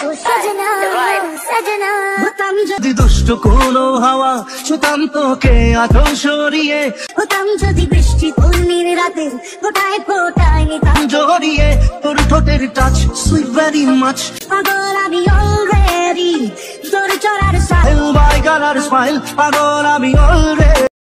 सजना सजना হতাম যদি দুষ্ট কোনো হাওয়া ছুতাম তোকে আঁচল সরিয়ে হতাম যদি বৃষ্টি পূর্ণির রাতে ফোটায় ফোটায় নিতাম জড়িয়ে তোর ঠোঁটের টাচ সুইট ভেরি মাচ পাগল আমি অলরেডি তোর চড়ার বাই গালার স্মাইল পাগল আমি অলরেডি